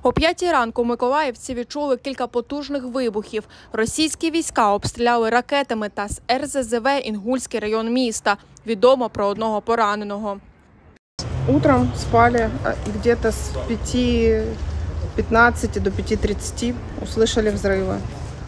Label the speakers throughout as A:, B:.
A: О 5-й ранку миколаївці відчули кілька потужних вибухів. Російські війська обстріляли ракетами та з РЗЗВ Інгульський район міста. Відомо про одного пораненого.
B: Утром спали где-то с 5:15 до 5:30, услышали взрывы.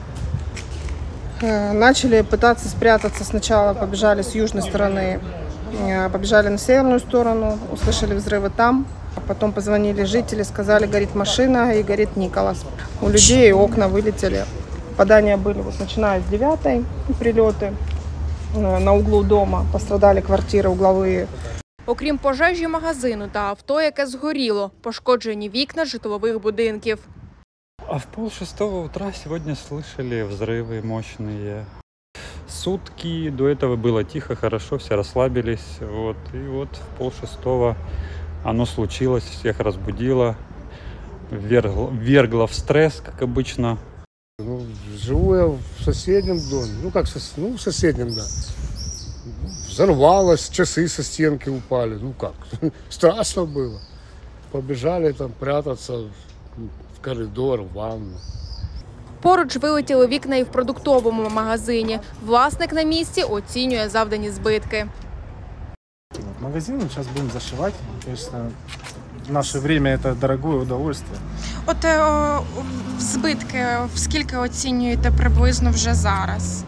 B: Начали пытаться спрятаться сначала, побежали с южной стороны, побежали на северную сторону, услышали взрывы там. Потом позвонили жители, сказали, горит машина и горит Николас. У людей окна вылетели. Попадания были, начиная с 9-й, прилеты на углу дома. Пострадали квартиры угловые.
A: Окрім пожежі магазину та авто, яке згоріло, пошкоджені вікна житлових будинків.
C: А в 5:30 утра сегодня слышали взрывы мощные. Сутки до этого было тихо, хорошо, все расслабились. И в 5:30 оно случилось, всех разбудило, ввергло в стресс, как обычно.
D: Живу я в соседнем доме, в соседнем, да. Взорвалось, часы со стенки упали, страшно было. Побежали там прятаться в коридор, в ванну.
A: Поруч вилетіли вікна і в продуктовому магазині. Власник на місці оцінює завдані збитки.
E: Магазин сейчас будем зашивать. Конечно, в наше время это дорогое удовольствие.
F: От збитки, скільки оцінюєте приблизно вже зараз?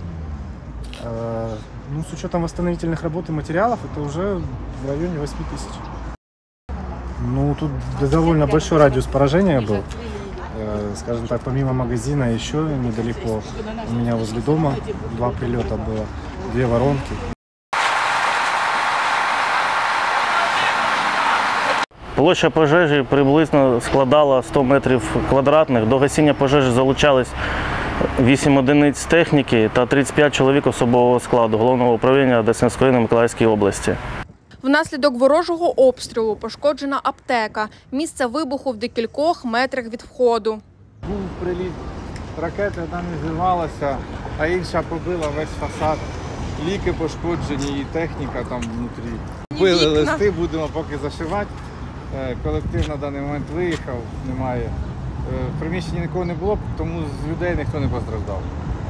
E: С учетом восстановительных работ и материалов, это уже в районе 8 000. Тут довольно большой радиус поражения был. Скажем так, помимо магазина еще недалеко у меня возле дома 2 прилета было, 2 воронки.
G: Площа пожежі приблизно складала 100 метрів квадратних. До гасіння пожежі залучались 8 одиниць техніки та 35 чоловік особового складу Головного управління ДСНС Миколаївської області.
A: Внаслідок ворожого обстрілу пошкоджена аптека. Місце вибуху в декількох метрах від входу.
H: Був приліт ракети, вона не зірвалася, а інша побила весь фасад. Ліки пошкоджені і техніка там внутрі. Били листи, будемо поки зашивати. Колектив на даний момент виїхав, немає. В приміщенні нікого не було, тому з людей ніхто не постраждав.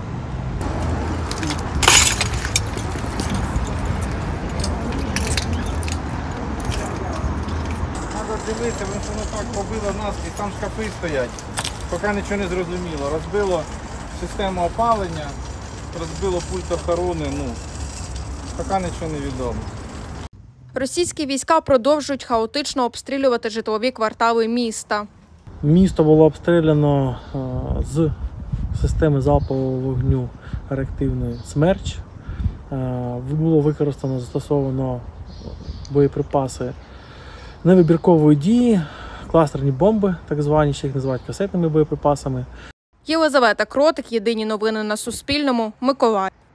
H: Треба дивитися, воно так побило нас, і там шкафи стоять. Поки нічого не зрозуміло. Розбило систему опалення, розбило пульт охорони, поки нічого не відомо.
A: Російські війська продовжують хаотично обстрілювати житлові квартали міста.
I: Місто було обстріляно з системи залпового вогню реактивної «Смерч». Було застосовано боєприпаси невибіркової дії, кластерні бомби, так звані, ще їх називають касетними боєприпасами.
A: Єлизавета Кротик, єдині новини на Суспільному, Миколаїв.